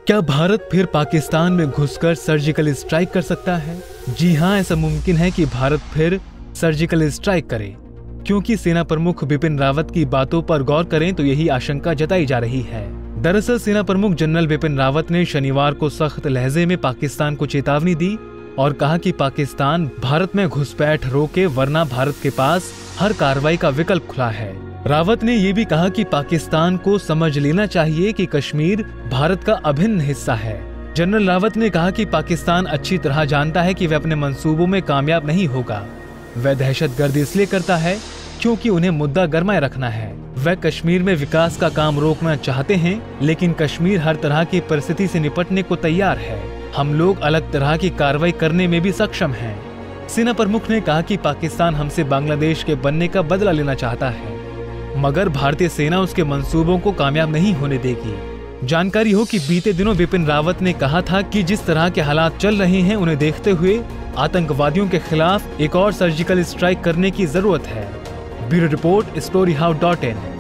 क्या भारत फिर पाकिस्तान में घुसकर सर्जिकल स्ट्राइक कर सकता है? जी हां, ऐसा मुमकिन है कि भारत फिर सर्जिकल स्ट्राइक करे, क्योंकि सेना प्रमुख बिपिन रावत की बातों पर गौर करें तो यही आशंका जताई जा रही है। दरअसल सेना प्रमुख जनरल बिपिन रावत ने शनिवार को सख्त लहजे में पाकिस्तान को चेतावनी दी और कहा कि पाकिस्तान भारत में घुसपैठ रोके, वरना भारत के पास हर कार्रवाई का विकल्प खुला है। रावत ने ये भी कहा कि पाकिस्तान को समझ लेना चाहिए कि कश्मीर भारत का अभिन्न हिस्सा है। जनरल रावत ने कहा कि पाकिस्तान अच्छी तरह जानता है कि वह अपने मंसूबों में कामयाब नहीं होगा। वह दहशतगर्दी इसलिए करता है क्योंकि उन्हें मुद्दा गरमाए रखना है। वह कश्मीर में विकास का काम रोकना चाहते हैं, लेकिन कश्मीर हर तरह की परिस्थिति से निपटने को तैयार है। हम लोग अलग तरह की कार्रवाई करने में भी सक्षम हैं। सेना प्रमुख ने कहा कि पाकिस्तान हमसे बांग्लादेश के बनने का बदला लेना चाहता है, मगर भारतीय सेना उसके मंसूबों को कामयाब नहीं होने देगी। जानकारी हो कि बीते दिनों बिपिन रावत ने कहा था कि जिस तरह के हालात चल रहे हैं उन्हें देखते हुए आतंकवादियों के खिलाफ एक और सर्जिकल स्ट्राइक करने की जरूरत है। Bureau report, storyhow.in।